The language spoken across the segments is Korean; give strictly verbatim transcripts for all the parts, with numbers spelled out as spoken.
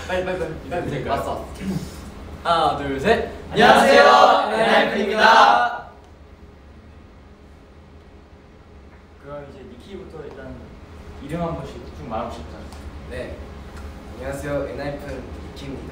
빨리 빨리 빨리 빨리 될까요? 왔어. 하나 둘 셋. 안녕하세요, 엔하이픈입니다. 그럼 이제 니키부터 일단 이름 한 번씩 쭉 말해보시죠. 네. 안녕하세요, 엔하이픈 니키입니다.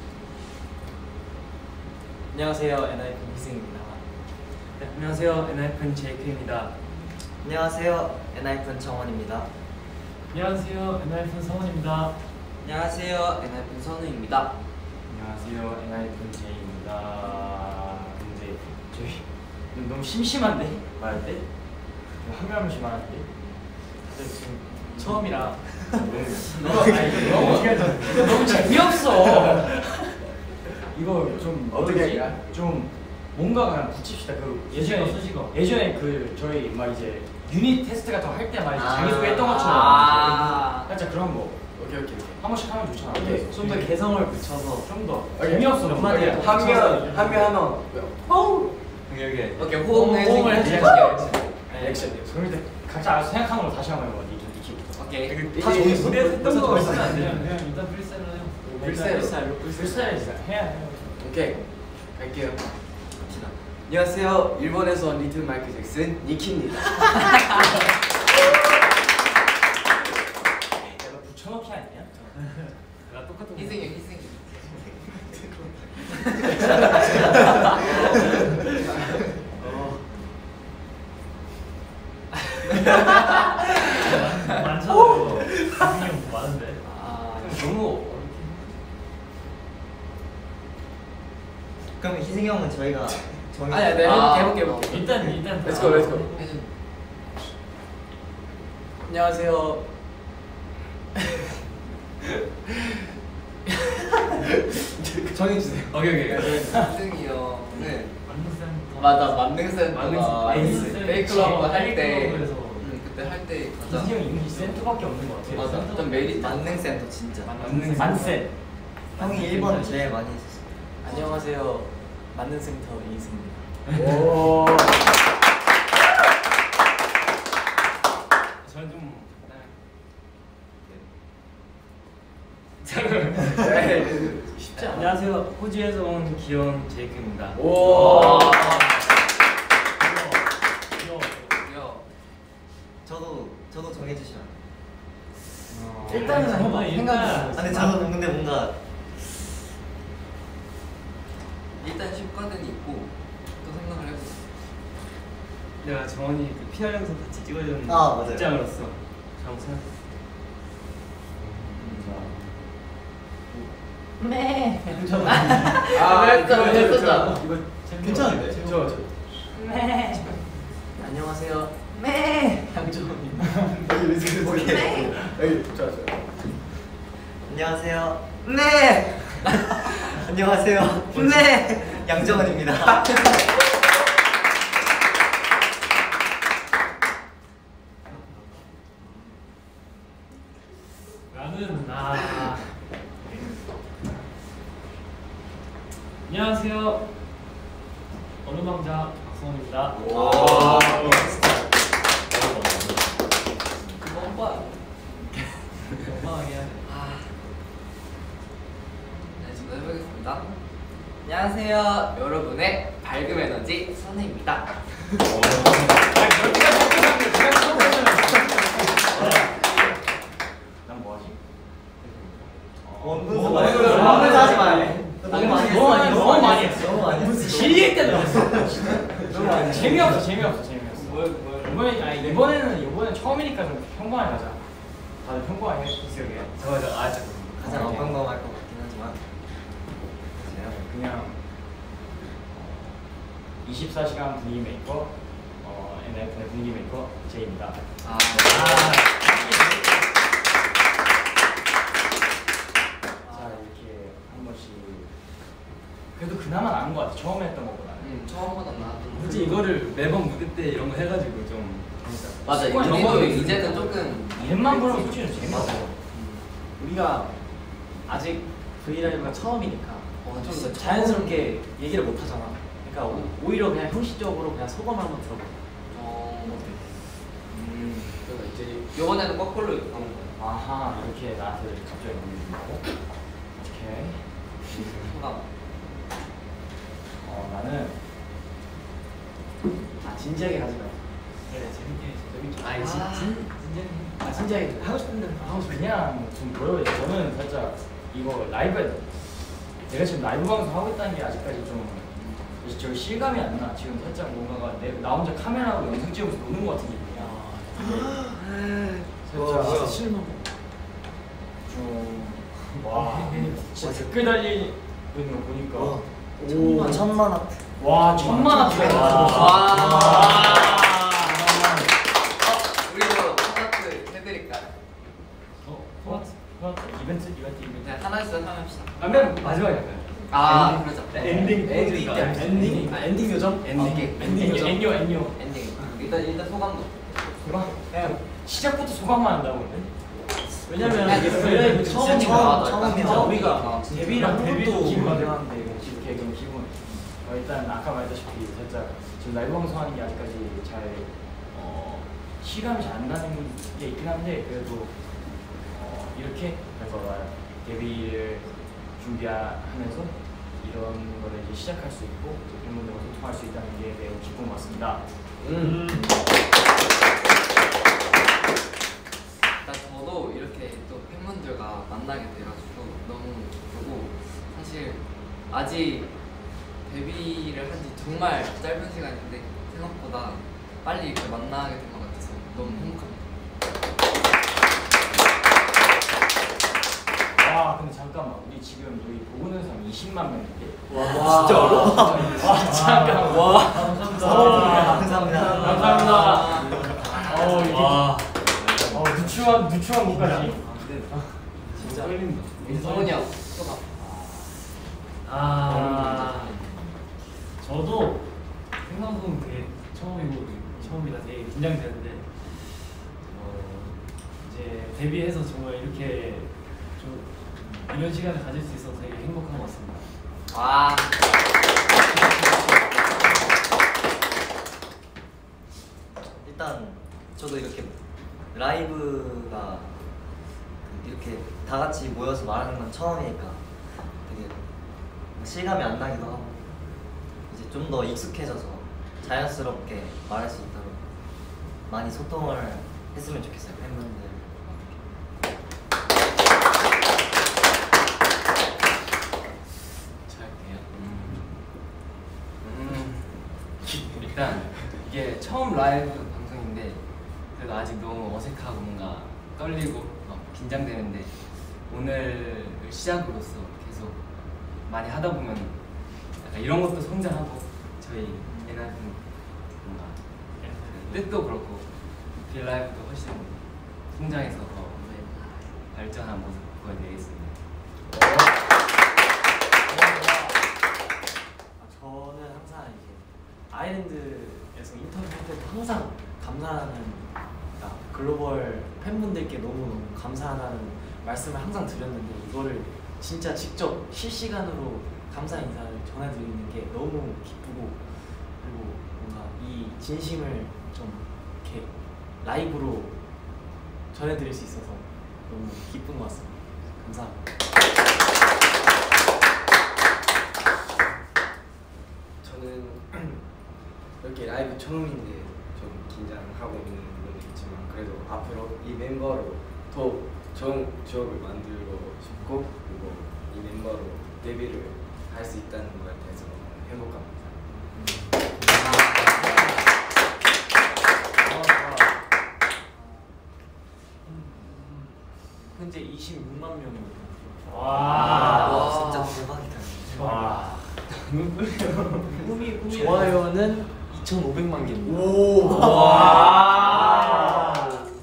안녕하세요, 엔하이픈 희승입니다. 네, 안녕하세요, 엔하이픈 제이케이입니다. 안녕하세요, 엔하이픈 정원입니다. 안녕하세요, 엔하이픈 성원입니다. 안녕하세요, 엔하이픈 선우입니다. 안녕하세요, 엔하이픈 제이입니다. 근데 저희 너무 심심한데 말할 때? 한 명 한 명씩 말할 때? 다들 지금 처음이라 너무 아니 이거 어떻게 하죠? 이거 너무 재미없어. 이거 좀 어떻게 뭐지? 할까? 좀 뭔가 그냥 붙입시다. 그 예전에 수식어, 수식어. 예전에 그 저희 막 이제 유닛 테스트 같은 거 할 때 막 이제 아. 자기소개 했던 것처럼 아. 살짝 그런 거 오케이 오케이 한 번씩 하면 좋잖아. 오케이. 좀 더 개성을 붙여서 좀 더 오케이. 재미없어. 몇 마디야. 한명 한 명 하면 호우. 여기 여기 오케이 호응해 호응을 해줄게. 액션. 그럼 일단 각자 알아서 생각하는 걸 다시 한번 해봐. 니키 니키부터. 오케이. 다 정했어? 무대에서 했던 거 있으면 안 돼요. 그냥 일단 프리스타일로 해요. 프리스타일로. 프리스타일로 프리스타일 진짜 해야 해요. 오케이. 갈게요. 안녕하세요, 일본에서 온 리틀 마이클 잭슨 니키입니다. 내가 붙여넣기 아니냐? 내가 똑같은 거. 희승이 희승이. 많잖아요. 희승이 형 많은데. 아 너무 그럼 희승이 형은 저희가 정해. 아니야, 네 아. 해볼게 해볼게 해볼게. 일단 일단. Let's go, let's go. 안녕하세요. 정해주세요. 오케이 오케이. 희승이 형은 만능센터. 맞아 만능센터가 만능센터. 페이클럽 할때 페이클럽에서 그때 할 때 가장 희승이 형 이름이 센터밖에 없는 것 같아요. 맞아 센터. 좀 메리트 만능센터 진짜. 만능 만센. 형이 일 번 제일 많이 했었어. 안녕하세요, 만능센터 이승입니다. 오. 저는 좀. 네. 쉽지 않아. 안녕하세요. 호주에서 온 귀여운 제이크입니다. 오. 귀여워. 귀여워. 저도 저도 정해주시면. 어, 일단은 한번 일단- 생각해 아 근데 저도 근데 뭔가 일단 십과는 있고 또 생각을 해보자. 내가 정원이 그 피아르 영상 같이 찍어준 아, 맞아요. 입장으로서 잘못 생각했어. 네. 아 했잖아 했었잖아. 이거 괜찮은데? 저 저. 네. 안녕하세요. 네. 양정입니다. 오케이. 여기 좋아 좋아. 안녕하세요. 네. 안녕하세요. 네. 양정원입니다. 나는 아. 안녕하세요. 얼음왕자 박성원입니다. 오. 그거 봐. 건강하게. 아. 네, 지금 해보겠습니다. 안녕하세요, 여러분의 밝음 에너지 선우입니다. 난 뭐하지? 원분수 뭐, 말고 뭐, 원분수 하지 마. 너무 많이 너무 많이 했어. 너무 많이 했어. 너무 많이 했어. 질릴 때도 있어. 너무 많이 했어. 재미없어, 재미없어, 재미없어. 뭘, 뭘. 이번에 아니 이번에는 이번엔 처음이니까 좀 평범하게 가자. 다들 평범하게 했어요. 저 저 아, 저 가장 어평범할 것 같긴 하지만 그냥 이십사 시간 분위기 메이커 어, 엔하이픈의 분위기 메이커 제이입니다. 아. 자 이렇게 한 번씩 그래도 그나마 나은 것 같아. 처음에 했던 것보다. 음, 처음보다 나았던. 굳이 이거를 매번 무대 때 이런 거 해가지고 좀 맞아. 습관 이런 우리도 것도 이제는 있으니까. 조금 이름만 부르면 솔직히 좀 재미없어. 맞아. 우리가 아직 브이라이브가 처음이니까 어, 좀 진짜 자연스럽게 얘기를 못 하잖아. 그러니까 오, 오히려 그냥 형식적으로 그냥 소감 한번 들어봐. 어. 음. 그래서 이제 요번에는 거꾸로 하는 거야. 아하 이렇게 나한테 갑자기 물리는 거고. 오케이. 소감. 어 나는 아 진지하게 가지 마. 그래 재밌게 재밌게. 아니, 진- 진- 아 진지하게 하고 싶은 대로 하고 싶어. 그냥 좀 뭐라고 해야 돼? 저는 살짝 이거 라이브 내가 지금 라이브 방송 하고 있다는 게 아직까지 좀 저 실감이 안 나. 지금 살짝 뭔가가 내, 나 혼자 카메라하고 영상 찍으면서 노는 것 같은 기분이야. 와, 살짝 실망. 좀 와, 진짜 댓글 달리는 거 보니까 와. 천만 천만 하트. 와 천만 하트. 와. 우리도 콘서트 해드릴까요? 어, 토마토, 토마토 이벤트, 이벤트, 이벤트. 그냥 하나씩 하나 합시다. 그러면 마지막에 할까요? 아, 엔딩. 그러자. 엔딩, 엔딩 때 합시다. 엔딩, 아, 엔딩 요정, 엔딩. 엔딩 요정, 엔요, 엔요. 엔딩. 일단 일단 소감도. 소감? 그냥 시작부터 소감만 한다고 근데. 왜냐면 야, 이거 왜냐면 진짜 처음이니까 처음, 처음이야. 진짜 우리가 아, 진짜. 데뷔랑 데뷔도 후도 기분 기분 한데 이렇게 그럼 기분. 어, 일단 아까 말했다시피 살짝 지금 라이브 방송하는 게 아직까지 잘 어, 실감이 잘 안 나는 게 있긴 한데 그래도 어, 이렇게 그래서 데뷔를 준비하면서 이런 거를 이제 시작할 수 있고 또 팬분들과 소통할 수 있다는 게 매우 기쁜 것 같습니다. 음. 일단 저도 이렇게 또 팬분들과 만나게 돼가지고 너무 기쁘고 사실 아직 데뷔를 한 지 정말 짧은 시간인데 생각보다 빨리 이렇게 만나게 된 것 같아서 너무 행복합니다. 와 근데 잠깐만 우리 지금 여기 보고 있는 사람 이십만 명인데 와, 진짜로? 와 잠깐 와 감사합니다 감사합니다. 감사합니다 어 이게 와. 어 누추한 누추한 곳까지 진짜 떨린다 성훈이 형 소감. 아, 저도 생방송 되게 처음이고 처음이라 되게 긴장되는데 어, 이제 데뷔해서 정말 이렇게 좀 이런 시간을 가질 수 있어서 되게 행복한 것 같습니다. 와. 일단 저도 이렇게 라이브가 이렇게 다 같이 모여서 말하는 건 처음이니까 되게 실감이 안 나기도 하고 이제 좀 더 익숙해져서 자연스럽게 말할 수 있도록 많이 소통을 했으면 좋겠어요 팬분들. 잘할게요. 음, 일단 이게 처음 라이브 방송인데 그래도 아직 너무 어색하고 뭔가 떨리고 막 긴장되는데 오늘 시작으로서 계속 많이 하다 보면 약간 이런 것도 성장하고 저희 예나는 뭔가 그 뜻도 그렇고 빌라이브도 훨씬 성장해서 더 발전한 모습 보여드리겠습니다. 아, 저는 항상 이제 아일랜드에서 인터뷰할 때도 항상 감사하는 그러니까 글로벌 팬분들께 너무너무 감사하다는 말씀을 항상 드렸는데 이거를 진짜 직접 실시간으로 감사 인사를 전해드리는 게 너무 기쁘고 그리고 뭔가 이 진심을 좀 이렇게 라이브로 전해드릴 수 있어서 너무 기쁜 것 같습니다. 감사합니다. 저는 이렇게 라이브 처음인데 좀 긴장하고 있는 부분도 있지만 그래도 앞으로 이 멤버로 더 좋은 추억을 만들고 싶고 그리고 이 멤버로 데뷔를 할 수 있다는 거에 대해서 너무 행복합니다. 현재 이십육만 명입니다. 와, 와 진짜 대박이다. 와. 꿈이 꿈이 좋아요는 이천오백만 개입니다. 오. 와.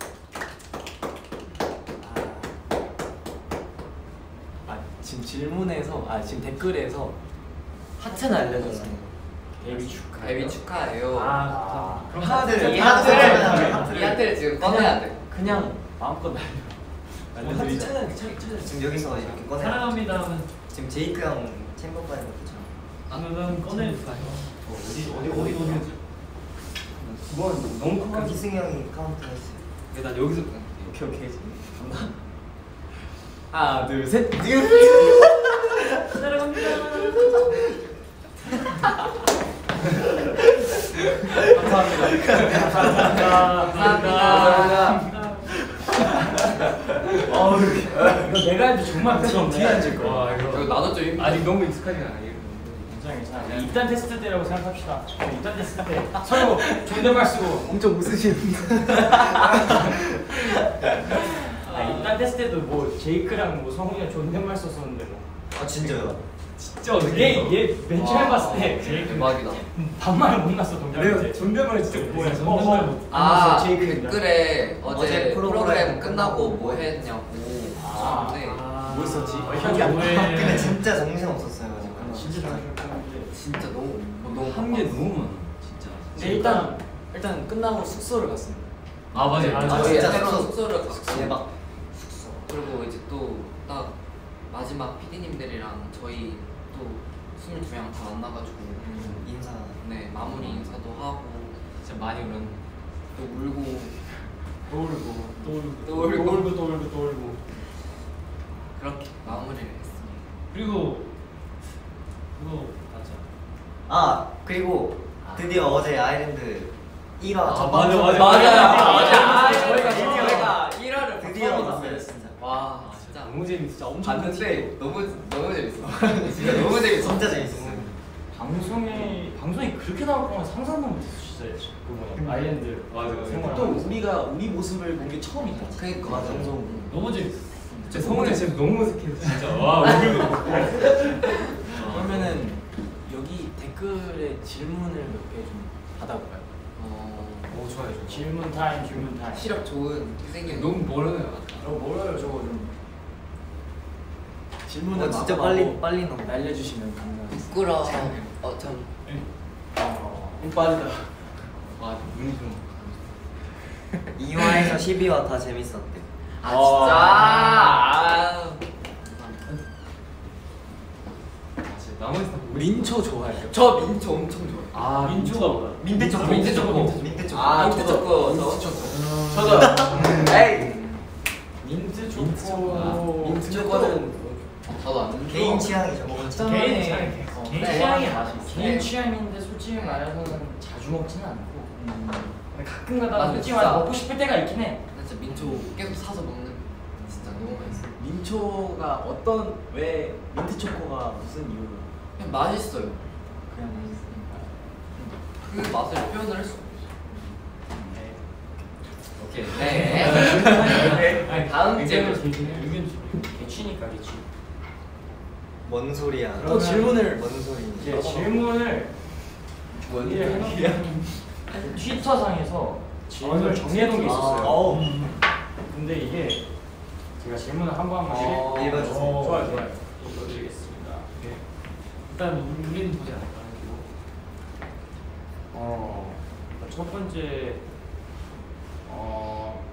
아, 지금 질문에서 아 지금 댓글에서 하트는 알려줬어요. 데뷔 축하. 데뷔 축하해요. 아, 그럼 하트를 이 하트를 하트를 하트를 이 하트를 지금 꺼내야 돼. 그냥 마음껏 날려. 날려드리자. 지금 여기서 이렇게 꺼내. 사랑합니다. 지금 제이크 형 챔버 파이브 그쵸? 그러면 꺼내. 어디 어디 어디 어디. 그건 너무 그럼 큰 희승이 형이 카운트 했어요. 난 여기서 오케이 오케이. 감사. 하나 둘 셋. 사랑합니다. 감사합니다. 감사합니다. 어우 이거 내가 해도 정말 무서운데. 뒤에 앉을 거야. 와 이거 이거 나도 좀 힘- 아직 너무 익숙하지 않아. 이거. 괜찮아 괜찮아. 입단 테스트 때라고 생각합시다. 입단 테스트 때 서로 존댓말 쓰고. 엄청 웃으시는데. 아, 입단 테스트 때도 뭐 제이크랑 뭐 성훈이랑 존댓말 썼었는데 뭐. 아 진짜요? 진짜 어떻게? 얘얘맨 처음 봤을 때 제이크 대박이다. 반말 못 났어 동작인데. 내가 존댓말 진짜 뭐야? 존댓말 어, 못. 아 제이크입니다. 댓글에 어제, 어제 프로그램, 프로그램 끝나고 뭐 했냐고 아, 썼는데 뭐 있었지? 아, 기억이 안 나. 왜? 근데 진짜 정신 없었어요. 아, 진짜 정신없는데. 진짜 너무 너무 한게 너무 많아. 진짜. 근데 일단 일단 끝나고 숙소를 갔습니다. 아 맞아요. 아, 아, 진짜 새로 숙소. 숙소를 갔고 대박. 그리고 이제 또 딱 마지막 피디님들이랑 저희 또 스물두 명 다 만나가지고 인사. 네 마무리 인사도 하고 진짜 많이 울었는데. 또 울고 또 울고 또 울고. 또 울고 또 울고 또 울고. 그렇게 마무리를 했습니다. 그리고 그거 맞죠? 아 그리고 드디어 어제 아일랜드 일 화 아, 첫 맞아, 방송. 맞아, 맞아. 아, 맞아. 저희가 드디어. 저희가 일 화를 드디어 봤어요. 봤어요 진짜. 와 진짜 너무 재밌어. 엄청 봤는데 너무 너무 재밌어. 진짜 너무 재밌어. 진짜 재밌었어요. 방송에 방송이 그렇게 나올 거면 상상도 못했어 진짜. 그 뭐냐 아일랜드 맞아, 맞아. 생활. 또 우리가 우리 모습을 본 게 처음이다. 그러니까 맞아. 방송. 너무 재밌어. 진짜 성훈이 진짜 너무 어색해서 진짜 와 울고. 그러면은 여기 댓글에 질문을 몇 개 좀 받아볼까요? 어, 오 좋아요. 좋아요. 질문 타임 질문 타임. 시력 좋은 희생이 너무 멀어요. 저 멀어요 저거 좀. 질문을 어, 진짜 마구마구 빨리 빨리 넘어. 날려주시면 감사하겠습니다. 부끄러워. 어참 어. 빠르다. 아 눈이 좀. 이 화에서 십이 화 다 재밌었대. 아 진짜. 아. 아 진짜 나머지 다 모르겠어. 민초 좋아해요. 저 민초 엄청 좋아해. 아 민초가 뭐야? 민트 초코. 민트 초코. 민트 초코. 아 민트 민트 초코. 저 저도. 에이. 민트 민트 초코. 민트 초코는 저도 안 좋아. 개인 취향이죠. 개인 취향. 개인 취향. 어. 개인 네. 취향의 맛이. 개인 네. 취향인데 솔직히 말해서는 자주 먹지는 않고. 음. 근데 가끔가다 아, 솔직히 진짜. 말해 먹고 싶을 때가 있긴 해. 나 진짜 민초 계속 사서 먹는 진짜 너무 맛있어. 민초가 어떤 왜 민트 초코가 무슨 이유로 그냥 맛있어요. 그냥 맛있으니까. 그 맛을 표현을 할 수 없어. 오케이. 네. 아니, 다음 의견을 질문. 제기해. 의견 개취니까 개취. 뭔 소리야? 또 어, 질문을 뭔 소리? 이제 질문을 준비를 해놓으면 트위터상에서 질문을 정해놓은 게 있었어요. 어우. 근데 이게 제가 질문을 한 번만 어, 읽- 읽어주세요. 어, 좋아요, 좋아요. 읽어드리겠습니다. 네. 일단 우리는 보지 않을까. 어, 첫 번째 어,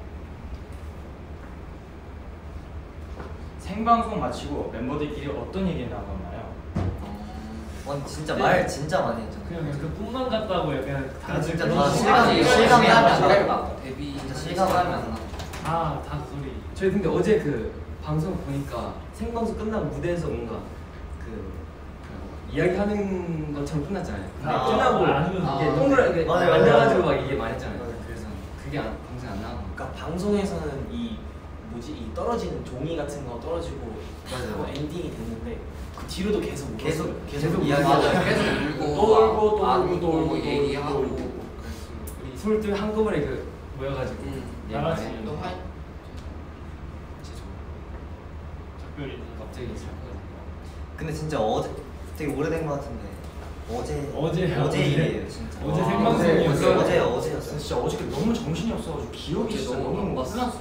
생방송 마치고 멤버들끼리 어떤 얘기 나눴나요? 와 진짜 말 진짜 많이 했죠. 그냥 그 꿈만 같다고 약간 아, 진짜 그런 다 식으로 실감이- 실감이 실감이 안 안 나죠. 나. 데뷔 진짜 실감이 실감이 안 안 나. 아다 소리. 저희 근데 어제 그 방송 보니까 생방송 끝나고 무대에서 뭔가 그 이야기하는 것처럼 끝났잖아요. 근데 아, 끝나고 아, 아니면 이게 아. 동그랗게 맞아요, 앉아가지고 맞아요. 막 이게 말했잖아요. 맞아요. 그래서 그게 안, 방송에 안 나온 거. 그러니까 방송에서는 이 뭐지 이 떨어지는 종이 같은 거 떨어지고 맞아요. 하고 엔딩이 됐는데 그 뒤로도 계속 울었어요. 계속 계속 계속 이야기. 맞아. 계속 울고 또 울고 또 안 울고 또 웃고 울고 또 얘기하고. 울고 또 울고. 그래서 우리 스물둘 한꺼번에 그 모여가지고 음. 얘기 다 많이 같이 했는데 또 화. 진짜 좋아. 특별히 갑자기 시작하고. 근데 진짜 어제 되게 오래된 것 같은데 어제 어제, 어제 어제. 일이에요 진짜. 어제 아, 생방송이었어요. 어제 어제였어요. 진짜 어저께 너무 정신이 없어가지고 기억이 어제 진짜 너무 너무 바빴어. 끝났어.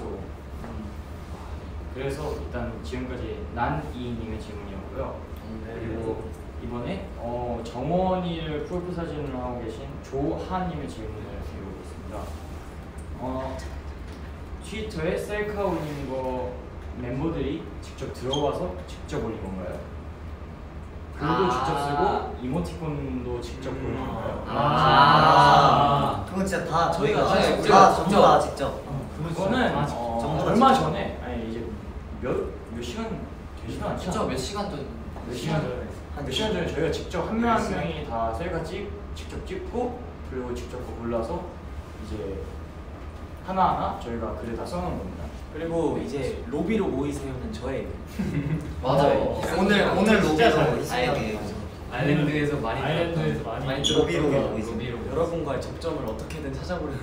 그래서 일단 지금까지 난이님의 질문이었고요. 그리고 이번에 어, 정원이를 프로필 사진을 하고 계신 조하님의 질문을 드리고 있습니다. 어, 트위터에 셀카올린 거 멤버들이 직접 들어와서 직접 올린 건가요? 글도 아. 직접 쓰고 이모티콘도 직접 올린 건가요? 아, 그건 진짜 다 저희가 다 다, 직접, 다 직접. 전부 다 직접. 그거는 아, 어, 전부 다 얼마 직접. 전에 아니 이제 몇 몇 시간 되지도 않죠? 진짜 몇 시간 전 몇 시간 전에 한 몇 시간 전에 저희가 직접 한 명 한 명이 다 셀카 찍 직접 찍고 그리고 직접 골라서 이제 하나하나 저희가 글을 다 써놓은 겁니다. 그리고 이제 로비로 모이세요는 저의 맞아요. 어, 오늘 오늘 진짜 로비로 잘- 희승형이에요. 아일랜드에서 많이 아일랜드에서 들었던 많이 많이 로비로 들었던 모이세요. 로비로 여러분과의 접점을 어떻게든 찾아보려고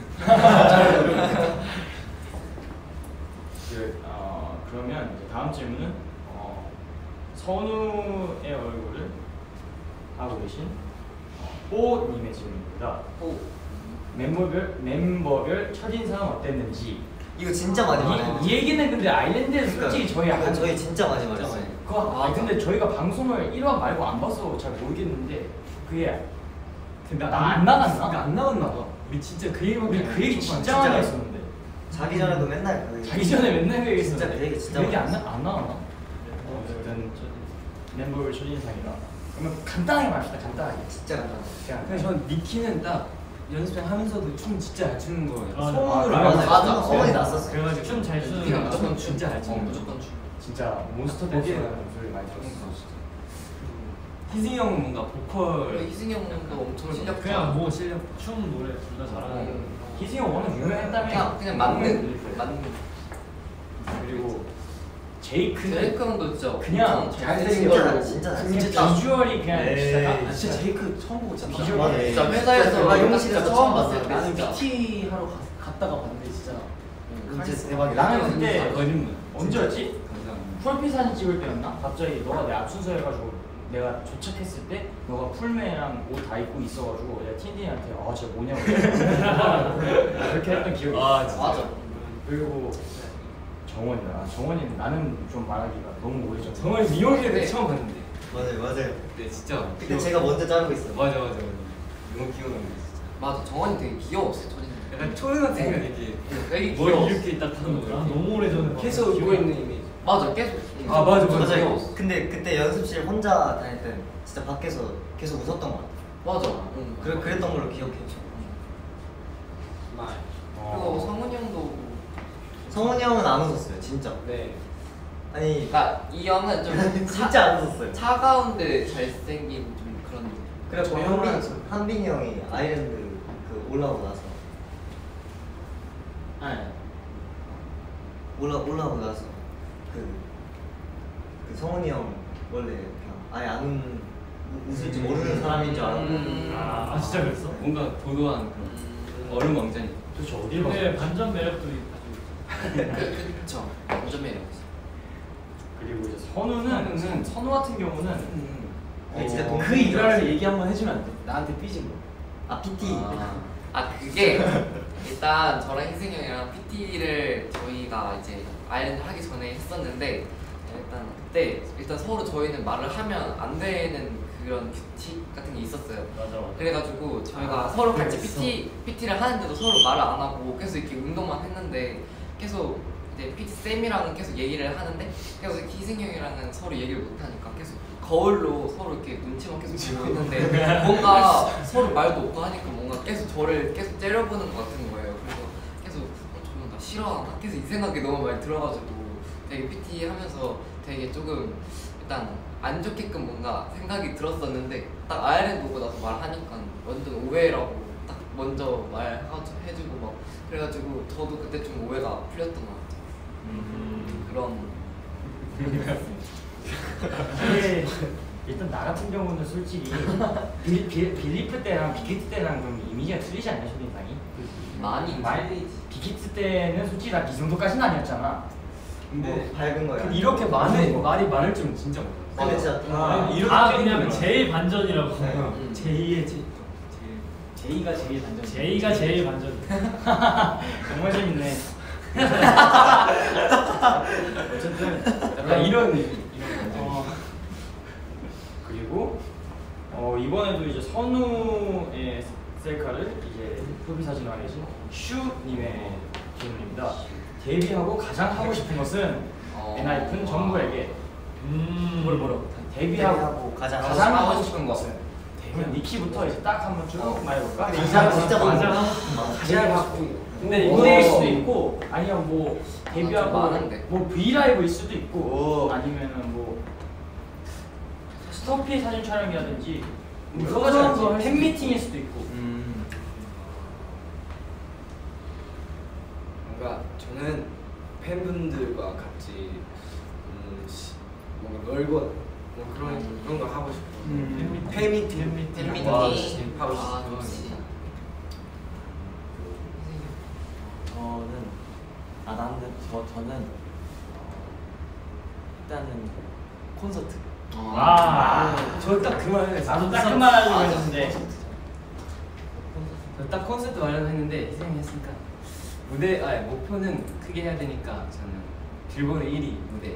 그, 어, 그러면 이제 다음 질문은 어, 선우의 얼굴을 하고 계신 어, 뽀님의 질문입니다. 오. 멤버별 멤버별 첫인상 어땠는지. 이거 진짜 많이 말해요. 이, 이 얘기는 근데 아일랜드에서 솔직히 저희 이거 한 저희 진짜 많이 말했어요. 그거 아 근데 저희가 방송을 일 화 말고 안 봐서 잘 모르겠는데 그게 근데 나 안 나갔나? 그게 안 나왔나 봐. 우리 진짜 그 얘기밖에 우리 그 얘기 진짜 진짜 많이 많이 했었는데 자기 전에도 맨날 그 자기 전에 맨날 그 얘기 진짜 했었는데 그 얘기 진짜 그 얘기 많이 안, 나, 했어요. 안 나왔나? 어쨌든 멤버별 첫인상이다. 그러면 간단하게 말합시다. 간단하게. 진짜 간단해. 그냥 근데 전 니키는 딱 연습생 하면서도 춤 진짜 잘 추는 거예요. 맞아. 소문으로 아, 알고 맞아. 있었어요. 맞아. 소문이 났었어. 그래가지고 춤 잘 추는 니키는 거. 무조건 진짜 잘 추는 어, 거. 무조건 춤. 진짜 몬스터 댄스라는 소리 많이 들었어. 희승이 형은 뭔가 그리고 보컬 희승이 형도 엄청 실력. 그냥 뭐 실력, 춤, 노래 둘 다 잘하는 거. 희승이 형 워낙 유명했다며. 그냥 그냥 만능 만능. 그리고 제이크 제이크 형도 진짜 그냥 엄청 잘생긴 진짜 걸로. 잘- 진짜 잘- 그냥 진짜. 비주얼이 그냥 에이. 진짜 딱- 아, 진짜 제이크 처음 보고 진짜 비주얼 맞아. 진짜 진짜 회사에서 대박. 딱 용실에서 처음 처음 봤을 봤어요. 때 나는 진짜. 피티 하러 가, 갔다가 봤는데 진짜 진짜 대박이다. 나는 그때 아, 거짓말. 언제였지? 감사합니다. 프로필 사진 찍을 때였나? 갑자기 너가 내 앞순서 해가지고 내가 도착했을 때 너가 풀메랑 옷 다 입고 있어가지고 내가 티디한테 아 쟤 뭐냐고 그렇게 했던 기억이 아, 있어. 맞아. 그리고 정원이다. 아, 정원이는 나는 좀 말하기가 너무 오래전. 정말 미용실 때 네. 처음 봤는데. 맞아요, 맞아요. 네 진짜. 근데 제가 먼저 자르고 있어요. 맞아 맞아 맞아. 너무 귀여운 거 진짜. 맞아. 정원이 되게 귀여웠어. 저는. 약간 초등학생이랑 이렇게 되게 머리 귀여웠어. 이렇게 딱 하는 거. 난 너무 오래전에 계속 기억이 웃고 안 나. 있는 이미지. 맞아. 계속. 아, 맞아, 맞아. 맞아요. 귀여웠어. 근데 그때 연습실 혼자 다닐 때 진짜 밖에서 계속 웃었던 것 같아요. 맞아. 응. 그래, 그랬던 걸로 기억해요. 말. 그리고 성훈이 형도. 성훈이 형은 안 웃었어요, 진짜. 네. 아니, 그러니까 이 형은 좀 진짜 안 웃었어요. 차가운데 잘생긴 좀 그런. 그래, 저 한빈, 형은- 한빈이 형이 아일랜드 그 올라오고 나서 네. 올라 올라오고 나서 그, 그 성훈이 형 원래 그냥 아예 안 웃- 웃을 줄 모르는 사람인 줄 알았고 음. 아, 아 진짜 그랬어? 뭔가 도도한 그런 음. 얼음 왕자니. 도대체 어딜 봤어? 근데 반전 매력도 있고. 그 그쵸. 완전 매력있어. 그리고 이제 선우는 선우는- 선우 같은 경우는 네, 진짜 어, 동- 그 일화를 얘기 한번 해주면 안 돼? 나한테 삐진 거. 아 피티 아. 아 그게 일단 저랑 희승이 형이랑 피티를 저희가 이제 아일랜드 하기 전에 했었는데 일단 그때 일단 서로 저희는 말을 하면 안 되는 그런 큐티 같은 게 있었어요. 맞아 맞아. 그래가지고 저희가 아, 서로 같이 그랬어. 피티 피티를 하는데도 서로 말을 안 하고 계속 이렇게 운동만 했는데 계속 이제 피티 쌤이랑은 계속 얘기를 하는데 계속 희승이 형이랑은 서로 얘기를 못 하니까 계속 거울로 서로 이렇게 눈치만 계속 보고 있는데 뭔가 서로 말도 없고 하니까 뭔가 계속 저를 계속 째려보는 것 같은 거예요. 그래서 계속 어, 저는 나 싫어하나? 계속 이 생각이 너무 많이 들어가지고 되게 피티 하면서 되게 조금 일단 안 좋게끔 뭔가 생각이 들었었는데 딱 아일랜드 오고 나서 말하니까 완전 오해라고 딱 먼저 말해주고 막 그래가지고 저도 그때 좀 오해가 풀렸던 것 같아요. 음. 그런 이게 일단 나 같은 경우는 솔직히 빌, 빌, 빌리프 때랑 빅히트 때랑 좀 이미지가 틀리지 않냐 쇼빈상이? 많이 많이 빅히트 때는 솔직히 나 이 정도까지는 아니었잖아. 뭐 밝은 거야. 근데 이렇게 많은 말이 많을 줄은 진짜 몰랐어. 근데 진짜 아, 다 이렇게 아 째리는 그냥 거야. 제일 반전이라고. 네. 음. 제이의 제 제일 제이가 제일 반전. 제이가 제일 반전. 정말 재밌네. 어쨌든 약간 이런 느낌. 이런 어, 그리고 어, 이번에도 이제 선우의 셀카를 이제 프로필 사진 안에 계신 슈님의 질문입니다. 데뷔하고 가장 하고 싶은 것은 어. 엔하이픈 정부에게 음. 뭐라 뭐라. 데뷔하고 데뷔하고 가장 가장 하고 하고 싶은 싶은 것은 그럼 니키부터 이제 딱 한번 쭉 말해볼까? 근데 이 사람 진짜 맞아. 많아. 가장 갖고. 근데 오. 무대일 수도 있고 아니면 뭐 아, 데뷔하고 좀 많은데. 뭐 브이라이브일 수도 있고 오. 아니면은 뭐 스토피 사진 촬영이라든지 뭐 여러 여러 가지 가지 할수 팬미팅일 수도 있고. 음. 뭔가 저는 팬분들과 같이 음, 시- 뭔가 놀고 뭐 그런 그런 거 하고 싶어요. 음. 팬미팅 팬미팅 와, 하고 싶어요. 아 좋지. 저는 아 나는 저 저는 어, 일단은 콘서트. 아, 저 딱 그 말을 했어요. 나도 딱 그 말 하려고 맞아. 했는데. 저 딱 콘서트 마련했는데 희생이 했으니까 무대 아 목표는 크게 해야 되니까 저는 빌보드 일 위 무대.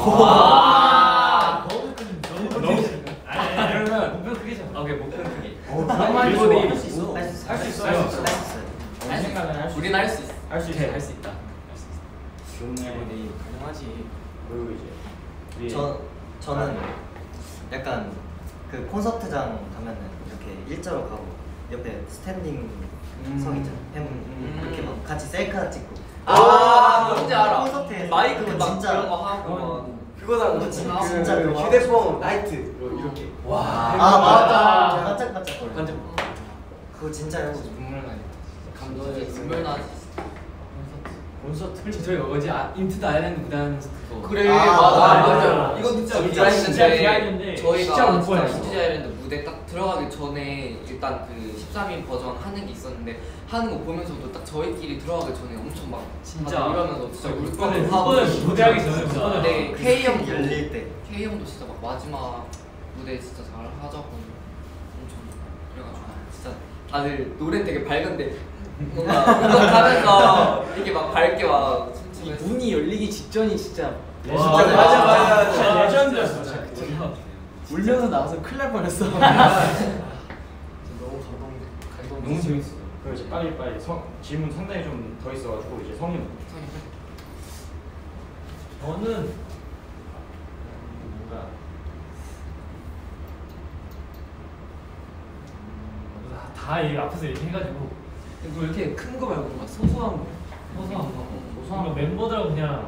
와. 너무 큰 너무 너무. 큰. 아니 아니 그러면 목표 크게 잡아. 오케이 목표는 크게. 어, 그런 말 빌보드 일 위. 할수 있어. 할 수 있어. 할 수 있어요. 할 수 있어. 할 수 있어요. 내 생각은 할수 우리는 할 수 있어. 할수 오케이 있어. 할 수 있다. 할 수 있어. 좋네. 빌보드 일 위. 가능하지. 그리고 이제 우리 저 저는 약간 그 콘서트장 가면은 이렇게 일자로 가고 옆에 스탠딩 음. 성 있잖아. 팬분 음. 이렇게 막 같이 셀카 찍고. 아 뭔지 알아. 콘서트에서 마이크 그거 막 진짜 이런 거 하고 막. 그거다 그거 그 진짜 그 진짜 그거 하고 휴대폰 라이트로 이렇게 와. 아 맞아. 아. 반짝반짝 거려. 반짝. 그거 진짜 해보고 싶어. 눈물 나겠다. 감동이 눈물 나지. 콘서트. 그렇죠. 저희 어제 아, 인투 더 아일랜드 무대하면서 그거. 그래 아, 맞아 아, 맞아. 맞아. 이거 진짜 진짜 진짜 비하인드인데 저희가 진짜 못 진짜 보냈어. 인투 아일랜드 무대 딱 들어가기 전에 일단 그 십삼 인 버전 하는 게 있었는데 하는 거 보면서도 딱 저희끼리 들어가기 전에 엄청 막 진짜. 다들 이러면서 진짜 울 번 뻔하고 번 무대하기 전에 두 번을 네, 그 K 형도 열릴 때. K 형도 진짜 막 마지막 무대 진짜 잘 하자고 엄청 그래가지고 진짜 다들 노래 되게 밝은데 뭔가 운동하면서 이렇게 막 밝게 막 이 춤추면서 문이 열리기 직전이 진짜 레전드. 맞아, 맞아, 맞아. 진짜 레전드였어. 진짜. 울면서 나와서 큰일 날 뻔했어. 너무 감동 감동. 너무 재밌어. 그리고 이제 빨리 빨리 성, 질문 상당히 좀 더 있어가지고 이제 성인. 저는 뭔가 음, 다 이 앞에서 얘기해가지고 뭐 이렇게 큰 거 말고 막 소소한 거. 소소한 거 소소한 뭔가 거. 멤버들하고 그냥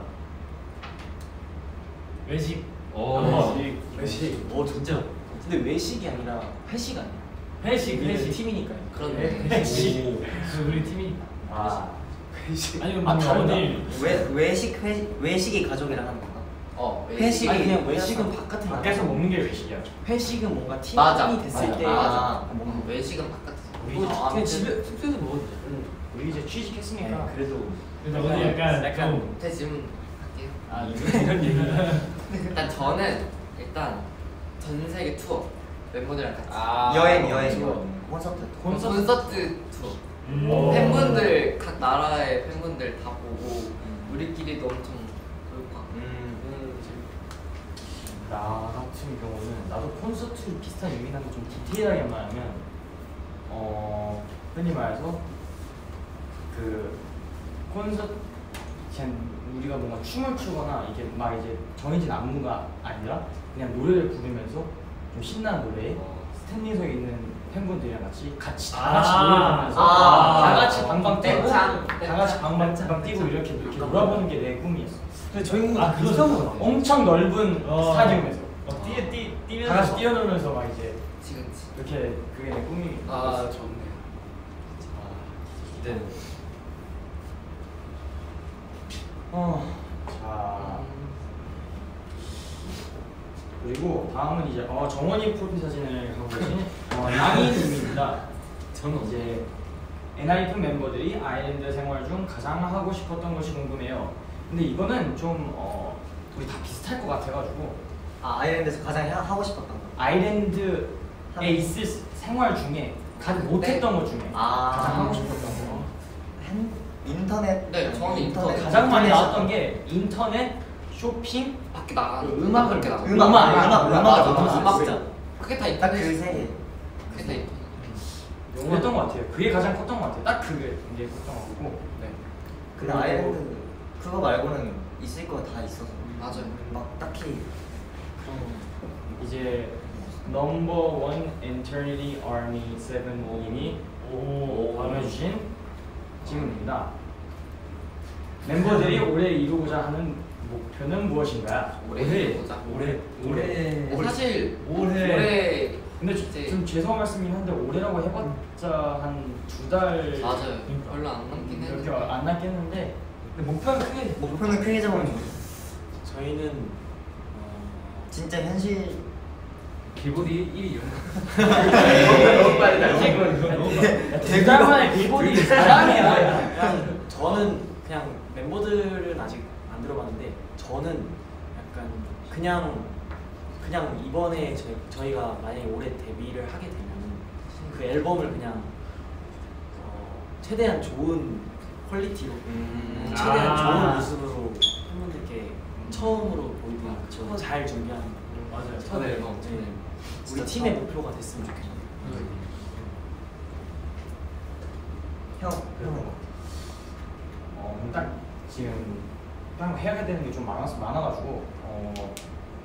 외식 오. 한번 외식. 어 진짜. 근데 외식이 아니라 회식 아니야? 회식 우리는 회식 팀이니까. 그렇네. 회식. 그 우리 팀이 아. 아니면 아, 뭔가 다른가? 어딜 외 외식 회식 외식이 가족이랑 하는 건가? 어 회식이 아니, 그냥 외식은 바깥에 밖에서 나가서. 먹는 게 외식이야. 회식은 뭔가 팀이 맞아. 됐을 맞아. 때 맞아. 먹는 거. 외식은 바깥에서 우리 뭐, 아, 그냥 아무튼 집에 숙소에서 먹어도 돼. 응. 우리 이제 취직했으니까. 네, 그래도 근데 어디 약간 약간 좀 제 질문 할게요. 아 이런 얘기 일단 저는 일단 전 세계 투어 멤버들이랑 같이 아, 여행 여행 좋아. 콘서트. 콘서트, 투어 음. 오. 팬분들 각 나라의 팬분들 다 보고 우리끼리도 엄청 좋을 것 같고 음. 나 같은 경우는 나도 콘서트 비슷한 의미는 좀 디테일하게 말하면 어 흔히 말해서 그 콘서트 그냥 우리가 뭔가 춤을 추거나 이게 막 이제 정해진 안무가 아니라 그냥 노래를 부르면서 좀 신나는 노래에 스탠딩석에 있는 팬분들이랑 같이 같이 다 같이 아. 노래 부르면서 아. 다 같이 방방 뛰고 땡짱. 다 같이 방방 방방 뛰고 이렇게 이렇게 놀아보는 게 내 꿈이었어. 근데 저희는 아, 그거 비슷한 좋다. 거 같아. 엄청 넓은 어. 스타디움에서 어, 뛰, 뛰, 다 뛰면서 같이 뛰어놀면서 막 이제 지금 지- 이렇게 그게 내 꿈이. 아 좋네. 네. 어. 자 그리고 다음은 이제 어, 정원이 프로필 사진을 하고 계신 어, 양희님입니다. 저는 이제 엔하이픈 멤버들이 아일랜드 생활 중 가장 하고 싶었던 것이 궁금해요. 근데 이거는 좀 어, 우리 다 비슷할 것 같아가지고 아 아일랜드에서 가장 하- 하고 싶었던 거. 아일랜드에 있을 생활 중에 가장 못했던 것 중에 아. 가장 하고 싶었던 거. 핸 인터넷. 네, 저는 인터넷. 가장 많이 인터넷에서. 나왔던 게 인터넷, 쇼핑, 밖에 나가는 그 음악을 밖에 나가는 음악, 음악, 음악, 음악, 음악, 음악, 음악, 음악. 진짜. 그게 다 딱 그 인터넷 세 개. 그게 다 인터넷 그랬던 것 같아요. 그게 가장 컸던 것 같아요. 딱 그게 굉장히 컸던 것 같고. 네. 근데 아일랜드 그거 말고는 있을 거 다 있어서. 맞아요. 막 딱히 그런 거. 이제 넘버 원 Eternity Army 세븐님이 보내주신 질문입니다. 멤버들이 올해 이루고자 하는 목표는 무엇인가요? 올해 보자. 올해 올해 사실 올해 올해 근데 저- 이제- 좀 죄송한 말씀이긴 한데 올해라고 해봤자 한 두 달 맞아요. 별로 안 남긴 이렇게 했는데. 안 남겠는데 근데 목표는 크게 목표는 크게 잡으면 좋겠어. 저희는 어, 진짜 현실 빌보드 일 위 이런 너무 빠르다. 두 달 만에 빌보드 사람이야. 그냥 저는 그냥 멤버들은 아직 안 들어봤는데 저는 약간 그냥 그냥 이번에 저희, 저희가 만약에 올해 데뷔를 하게 되면 그 앨범을 그냥 어, 최대한 좋은 퀄리티로 음. 최대한 아. 좋은 모습으로 팬분들께 처음으로 보이도록 첫- 잘 준비한 맞아요. 첫 앨범. 네, 우리 진짜 팀의 처음. 목표가 됐으면 좋겠네요. 형, 형. 어, 그럼 딱 지금 딱 해야 되는 게 좀 많아서 많아가지고 어,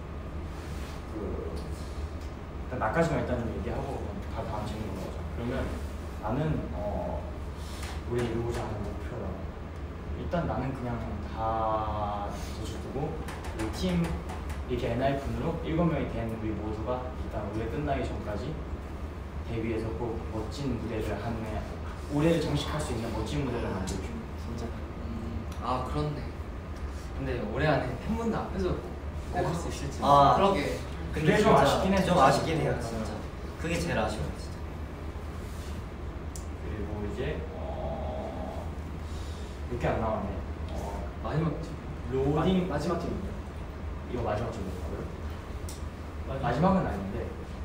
그 일단 나까지만 일단 좀 얘기하고 다 다음 질문 넘어가자. 그러면 나는 어, 우리 이루고자 하는 목표라. 일단 나는 그냥 다 제쳐두고 우리 팀 이렇게 엔하이픈으로 일곱 명이 된 우리 모두가 일단 올해 끝나기 전까지 데뷔해서 꼭 멋진 무대를 하는 올해를 장식할 수 있는 멋진 무대를 만들고 싶어. 진짜 음, 아 그렇네. 근데 올해 안에 팬분들 앞에서 꼭 할 수 있을지 아, 그러게. 그게 좀 아쉽긴 해. 좀 아쉽긴 해요, 진짜. 그게 제일 아쉬워요, 진짜. 그리고 이제 어 이렇게 안 나왔네. 어, 마지막 로딩 마, 마지막 팀입니다. 이거 마지막 질문이고요. 마지막은 아닌데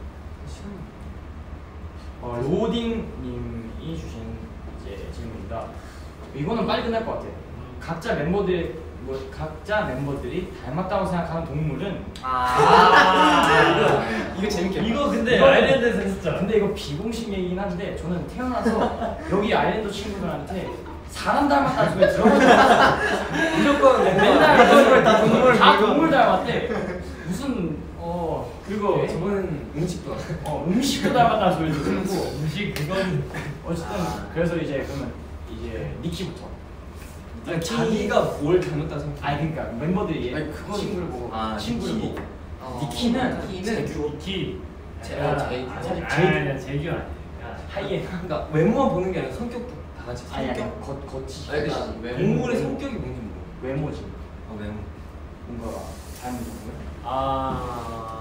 어, 로딩님이 주신 이제 질문입니다. 이거는 빨리 끝날 것 같아. 각자 멤버들 뭐 각자 멤버들이 닮았다고 생각하는 동물은 아, 이거 이거 재밌겠다. 이거 근데 이거- 아일랜드에서 했었잖아. 근데 이거 비공식 얘기긴 한데 저는 태어나서 여기 아일랜드 친구들한테 사람 닮았다는 소리 들어봤어요. 무조건 맨날 동물 다 동물 다 동물 닮았대. 무슨 어 그리고 그리고 저번에는 음식도 어 음식도 닮았다는 소리도 듣고 음식 그건 어쨌든 그래서 이제 그러면 이제 니키부터. 아니, 자기가 뭘 닮았다 생각. 아니 그러니까 멤버들이 아니, 그건- 친구를 보고 아, 친구를 니키. 보고 어, 니키는 니키는 키. 제- 아, 어, 제이. 아, 사실 아니 제이 아니 재규 아니야. 하이에 그러니까 외모만 보는 게 아니라 성격도 다 같이 아니 성격. 약간 겉 겉이 아니, 난 외모. 동물의 성격이 뭔지 모르. 외모지 아 외모. 뭔가 닮은 동물. 아,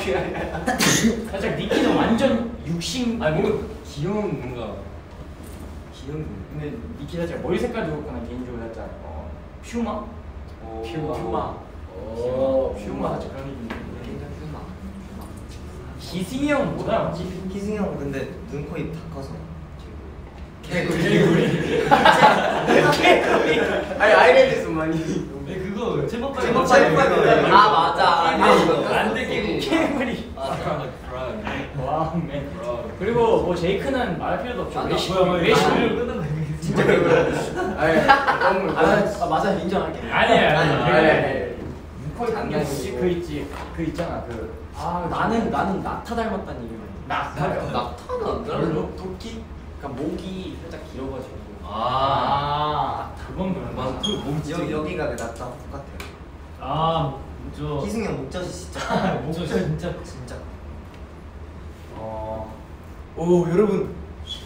살짝 니키는 완전 육신. 아니 뭔가 귀여운 뭔가 귀여운. 근데 니키 살짝 머리 색깔도 그렇고 난 개인적으로 살짝 어 퓨마. 어, 퓨마. 퓨마. 오, 퓨마 살짝 그런 느낌인데. 개인적 휴마. 기승이 형 뭐 닮았지? 희승이 형 근데 눈, 코, 입 다 커서. 개구리. 아니 아일랜드에서 많이. 근데 그거 제법 제법 빨리 빨리 빨리. 아 맞아. 안 되게 개구리. 맞아. 와우 맨. 그리고 뭐 제이크는 말할 필요도 없죠. 맞아. 외식 뭐야, 뭐야, 외식. 이걸로 끝난 거 진짜 아니 너무. 아, 아 맞아 인정할게. 아니야 아니, 아니야. 아니, 아니. 거의 그게 뭐지? 그 있지. 그 있잖아. 그 아 나는 나는 낙타 닮았다는 얘기를. 낙타. 낙타는 안 들어. 별로 도끼? 그러니까 목이 살짝 길어가지고. 아, 그건 그런 막 그 몸 여, 여기가 그 낙타랑 똑같아요. 아저 희승이 형 목젖이 진짜. 저 진짜 진짜. 어. 오 여러분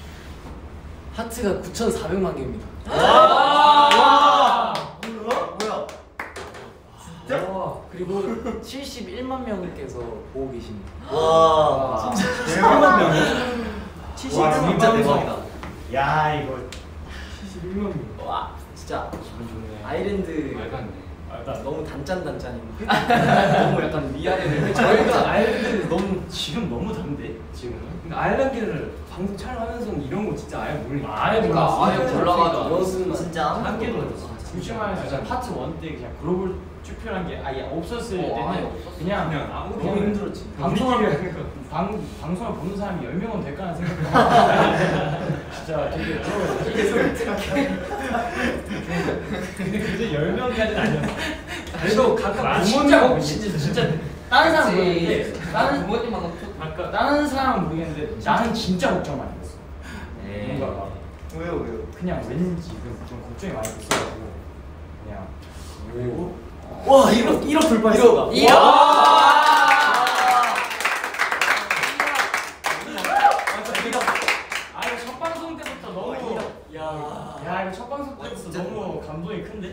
하트가 구천사백만 개입니다. 와! 뭐야? 진짜? 그리고 칠십일만 명께서 보고 계십니다. 와. 대박만 명. 와, 진짜 대박이다. 야, 이거 칠십일만 명. 와 진짜 기분 좋네. 아일랜드 말도 안 돼. 아, 너무 단짠단짠인 너무 약간 위아래를 저희가 아일랜드 너무 지금 너무 단데 지금은. 근데 아일랜드를 방송 촬영하면서는 이런 거 진짜 아예 모르니까. 아예 그러니까 몰랐어. 아예 몰라가지고. 연습만 진짜 아무것도 한 개도 몰랐어. 없어. 솔직히 말해서 진짜 파트 원 때 그냥 글로벌 투표란 게 아예 없었을 어, 때는 아예 없었어. 그냥 그냥 아무것도 너무 그냥 힘들었지. 방송을 방 방송을 보는 사람이 열 명은 될까라는 생각이 진짜 되게 근데 그게 열 명까지는 아니었어. 그래도 각각 아, 부모님 진짜 하고 진짜 진짜 다른 사람 그치. 모르겠는데 다른 부모님하고 아까 다른 사람은 모르겠는데 나는 진짜 걱정 많이 됐어. 에이. 뭔가가 왜요 왜요? 그냥 왠지 그- 좀 걱정이 많이 됐어가지고 그냥 그리고 어, 와 일억 일억 돌파했어. 이억! 아 이거 첫 방송 때부터 너무 야. 야 이거 첫 방송 와, 때부터 진짜 너무 감동이 큰데?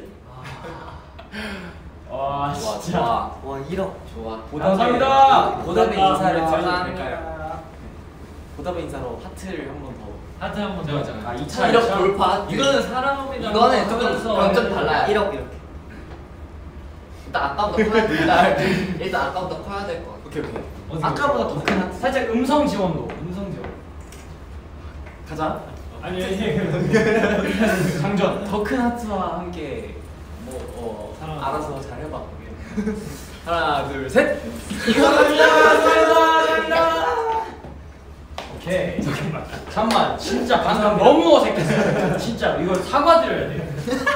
와 좋아 진짜 좋아 와 일억. 좋아. 감사합니다. 보답의 인사를 드려도 감사합니다. 될까요? 보답의 인사로 하트를 한 번 더. 하트 한번 더 하자. 아 이 자, 이렇게 차 돌파. 이거는 사람이다. 이거는 조금 그건 좀 달라요. 일억 이렇게. 일단 아까부터 커야 돼. 일단 아까부터 커야 될 것 같아. 오케이 오케이. 어떻게 아까보다 더 큰 하트. 살짝 음성 지원도 음성 지원. 가자. 아니 아니. 장전 더 큰 하트와 함께 뭐 어, 사랑. 알아서 잘 해봐. 하나 둘 셋. 오케이 잠깐만 진짜 방금 너무 어색했어 진짜 이거 사과드려야 돼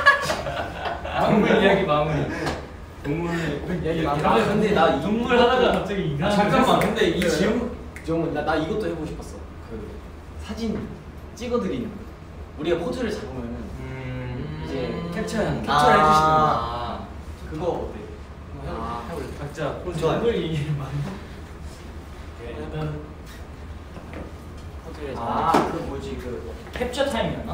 동물 이야기 마무리. 동물 이야기 아 근데 나 이- 동물 하다가 갑자기 아, 인간. 잠깐만 근데 이 그래요? 질문 질문 나나 이것도 해보고 싶었어. 그 사진 찍어드리는 거. 우리가 포즈를 잡으면은 음. 이제 캡처 음. 캡처를 아. 해주시는 거. 그거 어때? 아. 해볼래? 각자 좋아요. 동물 얘기를 많이. 일단 포즈를 잡. 아그 뭐지 그 캡처 타임이었나?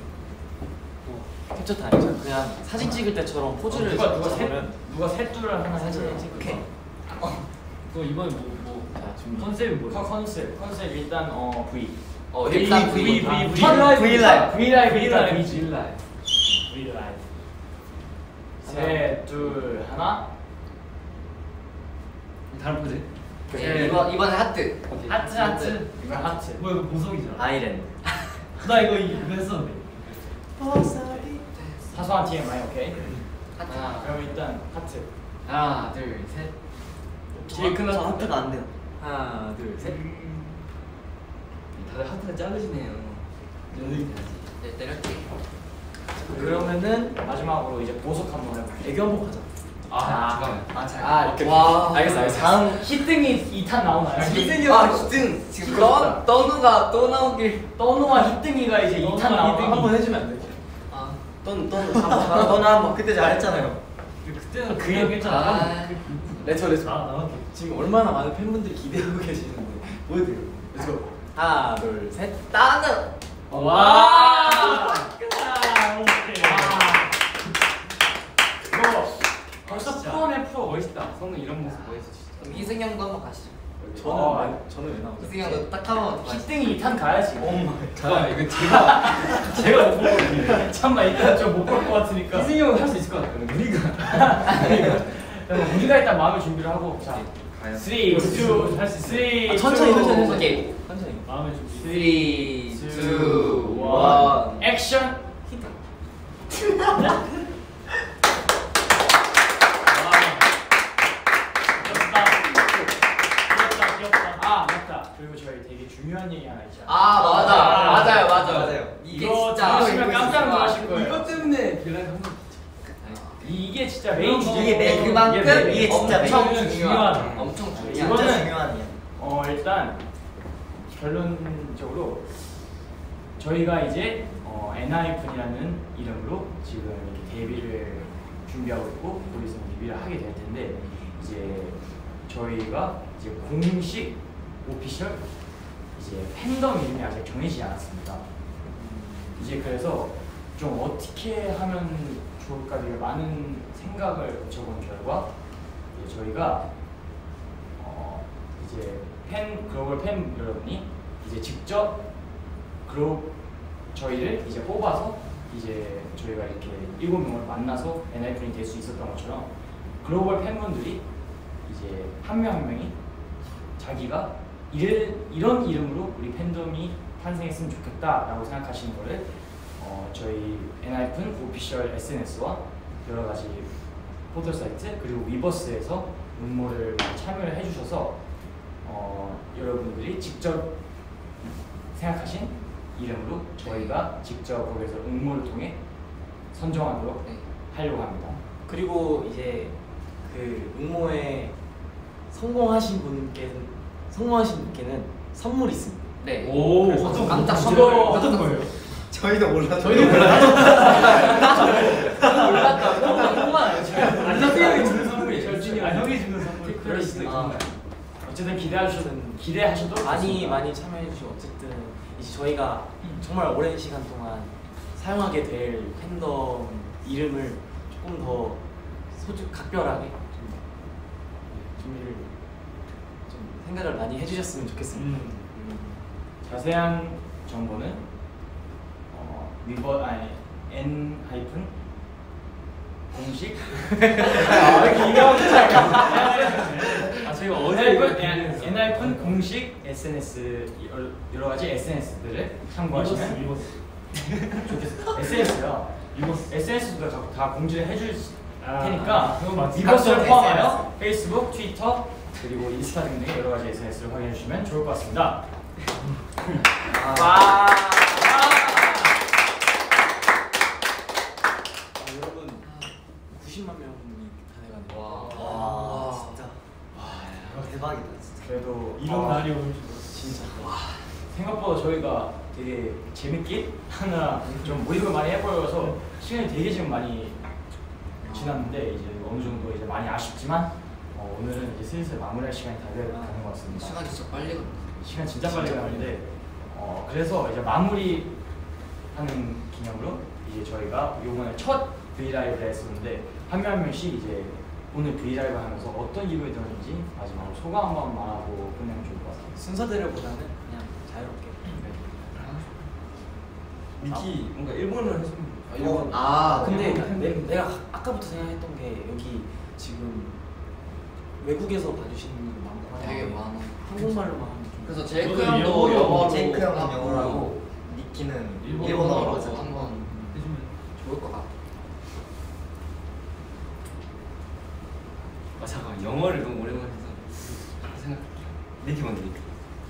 캡처 타임. 그냥 사진 찍을 때처럼 포즈를 누가 누가 셋 잡으면 누가 셋둘을 하나 사진을 해줘요. 찍을 오케이. 거. 그 이번에 뭐뭐 자 준비. 컨셉이 뭐야? 컨- 컨셉 컨셉 일단 어 V 어 일단 V, V V, V. 첫 라이브 V 라이브. V 라이브 V 일단 라이브, V지. V 라이브. V 라이브 셋둘 하나 다른 포즈. 네, 이번 이번에 하트. 하트 하트 이거 하트 뭐야 이거 보석이잖아. 아이랜드. 나 이거 이거 했었는데. 사소한 티엠아이 오케이 하트. 하나 그럼 일단 하트 하나 둘 셋. 제일 큰 하트. 하트가 안 돼요. 하나 둘 셋. 다들 하트가 작으시네요. 네, 내렸지. 그러면은 마지막으로 이제 보석 한번 해볼게요. 애교 한번 가자. 아 잠깐만. 아 잘. 아 오케이, 와. 알겠어 알겠어. 다음 히등이 이 탄 나오나요? 희승이 아 희승 지금 떠 떠누가 또 나오길. 떠누와 히등이가 이제 이 탄 떠누와 나오나? 히등이. 한번 해주면 안 돼? 아 넌, 넌 한번, 너는 한번 그때 잘했잖아요. 그때는 그 그냥 얘기 괜찮아. 아. 레터 레터. 아 나왔게. 지금 얼마나 많은 팬분들이 기대하고 계시는데 보여드려. 렛츠고. 하나 둘 셋. 나는 와. 오케이. 이거 벌써 진짜. 프로네 프로. 멋있다. 성우 이런 모습 멋있어 진짜. 그럼 희승 형도 한번 가시죠. 저는 어, 왜, 저는 왜 나오죠? 희승 형도 딱 한번 더 가시죠. 히등이 이 탄 가야지. 잠깐만 이거 제가 제가 못 보거든요. 잠깐만 일단 좀 못 볼 것 같으니까. 희승이 형은 할 수 있을 것 같아요. 우리가. 그럼 우리가 일단 마음의 준비를 하고 자 가요. 쓰리, 이, 할수 있어. 쓰리, 아, 천천히 투, 천천히 천천히. 오케이. 천천히. 마음의 준비. 쓰리, 투, 투, 원. 원. 액션. 귀엽다. 귀엽다, 귀엽다. 아 맞다. 그리고 저희 되게 중요한 얘기 하나 있잖아요. 아 맞아 아, 맞아요 맞아요 맞아요. 이게 이거 진짜 들으시면 깜짝 놀라실 거예요. 이것 때문에 계란 한번. 이게 진짜 메인 주제. 이게 메인, 그만큼 이게 이게 진짜 엄청 메인. 중요하다. 중요하다. 엄청 진짜 중요하다. 이거는- 중요한 이야. 어 일단 결론적으로 저희가 이제 어, 엔하이픈이라는 이름으로 지금 이렇게 데뷔를 준비하고 있고 곧 있으면 데뷔를 하게 될 텐데 이제 저희가 이제 공식 오피셜 이제 팬덤 이름이 아직 정해지지 않았습니다. 이제 그래서 좀 어떻게 하면 좋을까 되게 많은 생각을 거쳐본 결과 이제 저희가 어 이제 팬 글로벌 팬 여러분이 이제 직접 그룹 저희를 이제 뽑아서 이제 저희가 이렇게 일곱 명을 만나서 엔하이픈이 될 수 있었던 것처럼 글로벌 팬분들이 이제 한 명 한 명이 자기가 이를, 이런 이름으로 우리 팬덤이 탄생했으면 좋겠다라고 생각하시는 거를 어, 저희 엔하이픈 오피셜 에스엔에스와 여러 가지 포털 사이트 그리고 위버스에서 응모를 참여를 해주셔서 어, 여러분들이 직접 생각하신 이름으로 저희가 직접 거기서 응모를 통해 선정하도록 네. 하려고 합니다. 그리고 이제 그 응모에 성공하신 분께 성공하신 분께는 선물이 있습니다. 네. 오, 그래서 어떤 깜짝 거? 선물. 어떤 거예요? 저희도 몰라요. 저희도 몰라요. 몰랐다. 너무만 안나비 형이 주는 선물이에요. 아, 형이 주는 선물. 그럴 수도 있고. 아, 어쨌든 기대하셔도 기대하셔도 많이 좋습니다. 많이 참여해 주시고 어쨌든 이제 저희가 정말 오랜 시간 동안 사용하게 될 팬덤 이름을 조금 더 소주 각별하게 좀 준비를 좀 생각을 많이 해주셨으면 좋겠습니다. 음. 자세한 정보는 어, 위버 아니 N 하이픈 공식 아 이렇게 이거 아, 저희가 어제 어제 이거 이거 N 하이픈 공식 에스엔에스 여러 가지 에스엔에스들을 참고하시면 좋겠어요. 에스엔에스요. 에스엔에스도 다, 다 공지를 해줄 아, 테니까 그거 맞지. 위버스를 각종 포함하여 페이스북, 트위터 그리고 인스타 등등의 여러 가지 에스엔에스를 확인해 주시면 좋을 것 같습니다. 와. 아, 여러분 구십만 명이 다 돼가네요. 와. 와 진짜 대박이다 진짜. 그래도 이런 어, 날이 올 줄. 진짜. 생각보다 저희가 되게 재밌게 하나 좀 모임을 많이 해보여서 시간이 되게 지금 많이 지났는데 이제 어느 정도 이제 많이 아쉽지만 어, 오늘은 이제 슬슬 마무리할 시간이 다 되어 가는 것 같습니다. 시간 진짜 빨리 갔다. 시간 진짜 빨리 가는데 어, 그래서 이제 마무리하는 기념으로 이제 저희가 이번에 첫 브이라이브를 했었는데 한 명 한 명씩 이제 오늘 브이라이브 하면서 어떤 기분이 들었는지 마지막으로 소감 한번 말하고 끝내면 좋을 것 같아요. 순서대로보다는 그냥 자유롭게. 미키 뭔가 일본어를 했으면 아, 일본. 아, 근데 일본 내, 내가 아까부터 생각했던 게 여기 지금 외국에서 봐주시는 분들 많고 하는데 되게 많아. 한국말로만 하면 좀 그래서 제이크 저도 형도 영어로, 영어로 제이크 형은 하고 영어로 하고 니키는 일본어로 일본어로 하고 하죠. 한번 해주면 좋을 것 같아. 아 잠깐 영어를 너무 오랜만에 해서 생각 니키 먼저 니키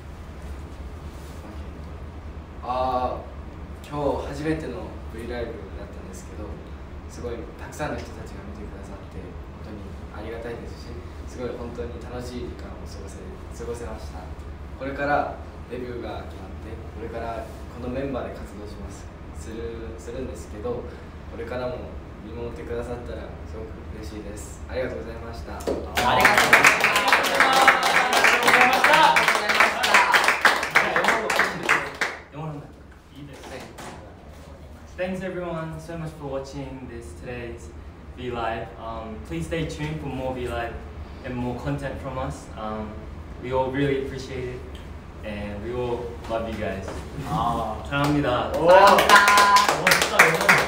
あー今日初めての V ライブだったんですけどすごいたくさんの人たちが見てくださって本当にありがたいですしすごい本当に楽しい時間を過ごせ過ごせましたこれからデビューが決まってこれからこのメンバーで活動しますするするんですけどこれからも見守ってくださったらすごく嬉しいですありがとうございましたありがとうございました。 Thanks everyone so much for watching this today's V Live. Um, please stay tuned for more V Live and more content from us. Um, we all really appreciate it and we all love you guys. 아, 사랑합니다. 멋있다, 멋있다.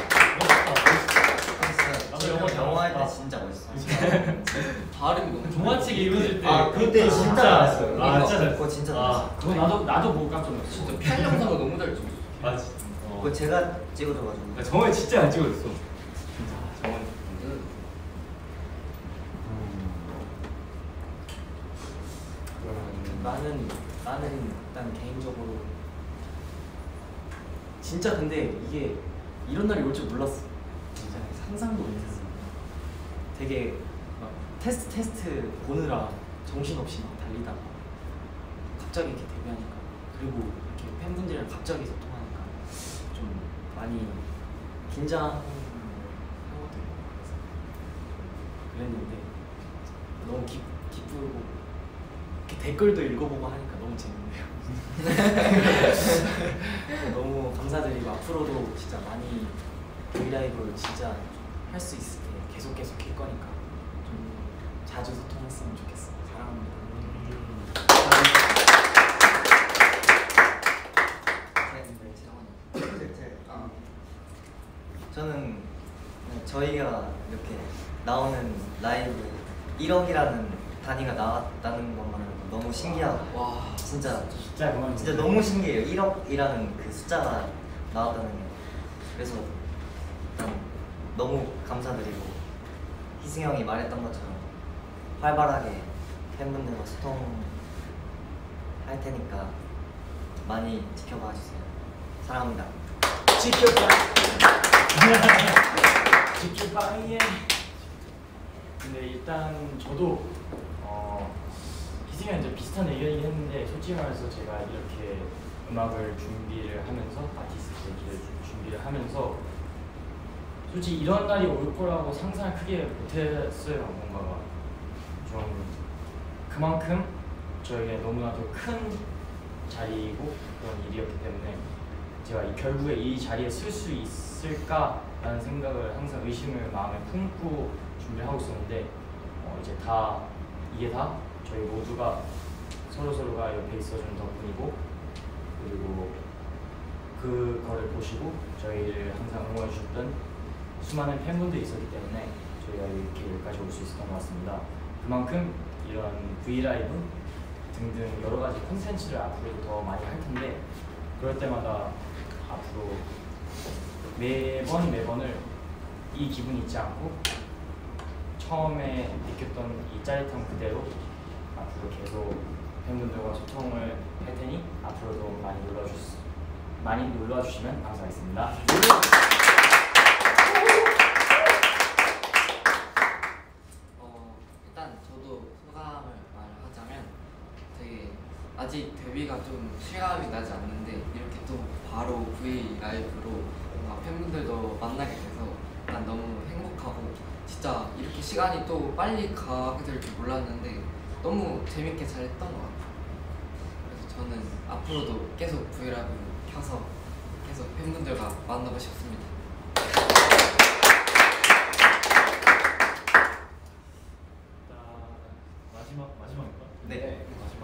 나도 영어 영어 할 때 진짜 멋있어. 발음이 너무 동화책 읽어줄 때. 아 그때 진짜 잘했어요. 아, 진짜 잘했어. 그거 진짜 아, 잘했어. 그거 나도 나도 보고 깜짝 놀랐어. 진짜 팬 영상을 너무 잘 찍었어. 맞지. 그거 제가 찍어줘가지고. 아, 정말 진짜 잘 찍어줬어. 진짜 정말. 나는 나는 일단 개인적으로 진짜 근데 이게 이런 날이 올 줄 몰랐어. 진짜 상상도 못했어. 되게 막 테스트 테스트 보느라 정신없이 막 달리다가 갑자기 이렇게 데뷔하니까 그리고 이렇게 팬분들이랑 갑자기 소통하니까 좀 많이 긴장한 것도 있고 그래서 그랬는데 너무 기, 기쁘고 이렇게 댓글도 읽어보고 하니까 너무 재밌네요. 너무 감사드리고 앞으로도 진짜 많이 브이라이브 진짜 할 수 있게 계속 계속 할 거니까 좀 자주 소통했으면 좋겠어요. 사랑합니다. 저는 저희가 이렇게 나오는 라이브 일억이라는 단위가 나왔다는 것만으로도 너무 신기하고 와 진짜 진짜 그만. 진짜 너무 신기해요. 일억이라는 그 숫자가 나왔다는 게. 그래서 일단 너무 감사드리고 희승 형이 말했던 것처럼 활발하게 팬분들과 소통할 테니까 많이 지켜봐 주세요. 사랑합니다. 지켜봐. 지켜봐예. 근데 일단 저도 어, 스팅이랑 이제 비슷한 의견이긴 했는데 솔직히 말해서 제가 이렇게 음악을 준비를 하면서 아티스트를 준비를 하면서 솔직히 이런 날이 올 거라고 상상을 크게 못했어요. 뭔가가 좀 그만큼 저에게 너무나도 큰 자리이고 그런 일이었기 때문에 제가 이 결국에 이 자리에 쓸 수 있을까라는 생각을 항상 의심을 마음에 품고 준비를 하고 있었는데 어 이제 다 이게 다 저희 모두가 서로 서로가 옆에 있어주는 덕분이고 그리고 그거를 보시고 저희를 항상 응원해 주셨던 수많은 팬분들이 있었기 때문에 저희가 이렇게 여기까지 올 수 있었던 것 같습니다. 그만큼 이런 브이라이브 등등 여러 가지 콘텐츠를 앞으로도 더 많이 할 텐데 그럴 때마다 앞으로 매번 매번을 이 기분이 있지 않고 처음에 느꼈던 이 짜릿함 그대로 앞으로 계속 팬분들과 소통을 할 테니 앞으로도 많이 놀러주 많이 놀러 주시면 감사하겠습니다. 어, 일단 저도 소감을 말하자면 되게 아직 데뷔가 좀 실감이 나지 않는데 이렇게 또 바로 브이 라이브로 뭔가 팬분들도 만나게 돼서 난 너무 행복하고 진짜 이렇게 시간이 또 빨리 가게 될 줄 몰랐는데 너무 재밌게 잘했던 것 같아요. 그래서 저는 앞으로도 계속 브이 라이브 켜서 계속 팬분들과 만나고 싶습니다. 마지막 마지막인가? 네.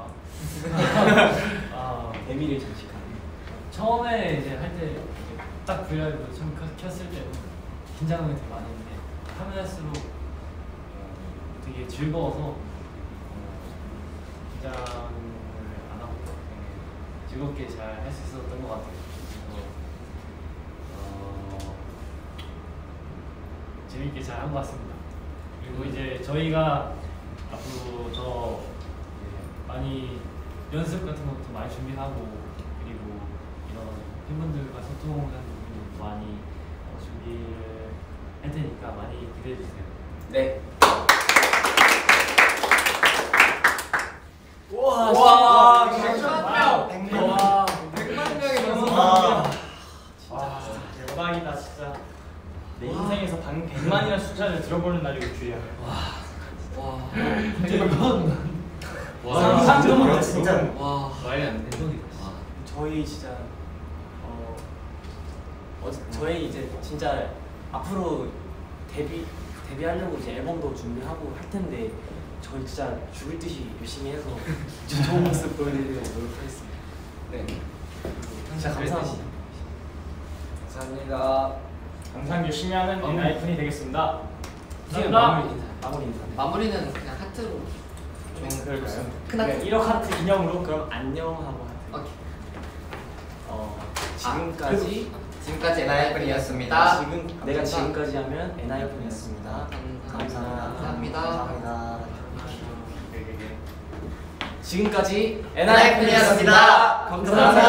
마지막. 아 데뷔를 장식하는. 처음에 이제 할 때 딱 브이라이브 처음 켰- 켰을 때는 긴장을 되게 많이 했는데 하면 할수록 어, 되게 즐거워서 어, 긴장을 안 하고 되게 즐겁게 잘 할 수 있었던 것 같아요. 그래서 어, 재밌게 잘 한 것 같습니다. 그리고 이제 저희가 앞으로 더 이제 많이 연습 같은 것도 많이 준비하고 그리고 이런 팬분들과 소통하는 부분도 많이 어, 준비를 할 테니까 많이 기대해 주세요. 네. 와, 와, 진짜. 백만 명. 와, 백만 명이 넘어. 와, 와 진짜 대박이다 진짜. 내 인생에서 방 백만이라는 숫자를 들어보는 날이 올 줄이야. 와. 와, 상상도 진짜, 못했어. 진짜. 와. 말이 안 돼. 저희 진짜 어, 어 저희 이제 진짜 앞으로 데뷔 데뷔하려고 이제 앨범도 준비하고 할 텐데 저희 진짜 죽을 듯이 열심히 해서 진짜 좋은 모습 보여드리려고 노력하겠습니다. 네. 진짜 감사합니다. 감사합니다. 항상 열심히 하는 어. 엔하이픈이 되겠습니다. 지금 감사합니다. 마무리 인사. 마무리 인사. 마무리는 그냥 하트로. 좀 그럴까요? 큰 하트. 네, 일억 하트 기념으로 그럼 안녕 하고 하트. 오케이. 어 지금까지 지금까지 지금까지 엔하이픈이었습니다. 지금 내가 지금까지 하면 엔하이픈이었습니다. 감사합니다. 감사합니다. 감사합니다. 지금까지 엔하이픈이었습니다. 감사합니다.